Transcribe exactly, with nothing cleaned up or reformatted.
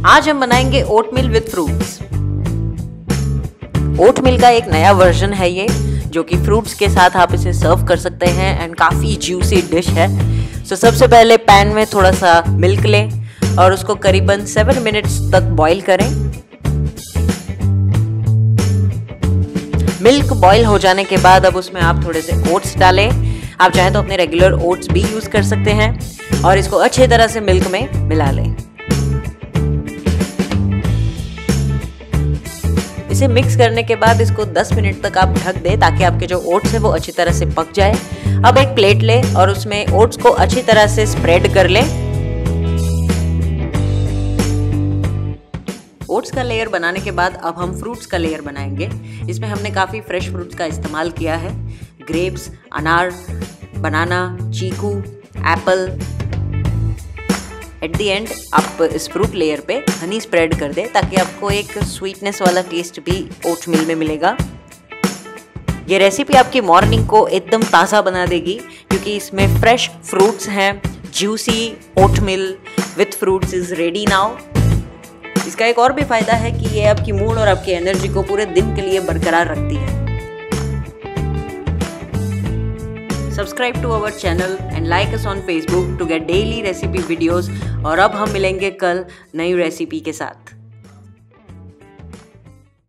आज हम बनाएंगे ओटमील विद फ्रूट्स। ओटमील का एक नया वर्जन है ये, जो कि फ्रूट्स के साथ आप इसे सर्व कर सकते हैं एंड काफ़ी ज्यूसी डिश है। सो so, सबसे पहले पैन में थोड़ा सा मिल्क लें और उसको करीबन सेवन मिनट्स तक बॉईल करें। मिल्क बॉईल हो जाने के बाद अब उसमें आप थोड़े से ओट्स डालें। आप चाहें तो अपने रेगुलर ओट्स भी यूज़ कर सकते हैं और इसको अच्छी तरह से मिल्क में मिला लें। इसे मिक्स करने के बाद इसको दस मिनट तक आप ढक दें ताकि आपके जो ओट्स है वो अच्छी तरह से पक जाए। अब एक प्लेट लें और उसमें ओट्स को अच्छी तरह से स्प्रेड कर लें। ओट्स का लेयर बनाने के बाद अब हम फ्रूट्स का लेयर बनाएंगे। इसमें हमने काफ़ी फ्रेश फ्रूट्स का इस्तेमाल किया है। ग्रेप्स, अनार, बनाना, चीकू, एप्पल। एट द एंड आप इस फ्रूट लेयर पे हनी स्प्रेड कर दें ताकि आपको एक स्वीटनेस वाला टेस्ट भी ओटमील में मिलेगा। ये रेसिपी आपकी मॉर्निंग को एकदम ताज़ा बना देगी क्योंकि इसमें फ्रेश फ्रूट्स हैं। Juicy oatmeal with fruits is ready now. इसका एक और भी फायदा है कि ये आपकी मूड और आपकी एनर्जी को पूरे दिन के लिए बरकरार रखती है। Subscribe to our channel and like us on Facebook to get daily recipe videos. और अब हम मिलेंगे कल नई रेसिपी के साथ।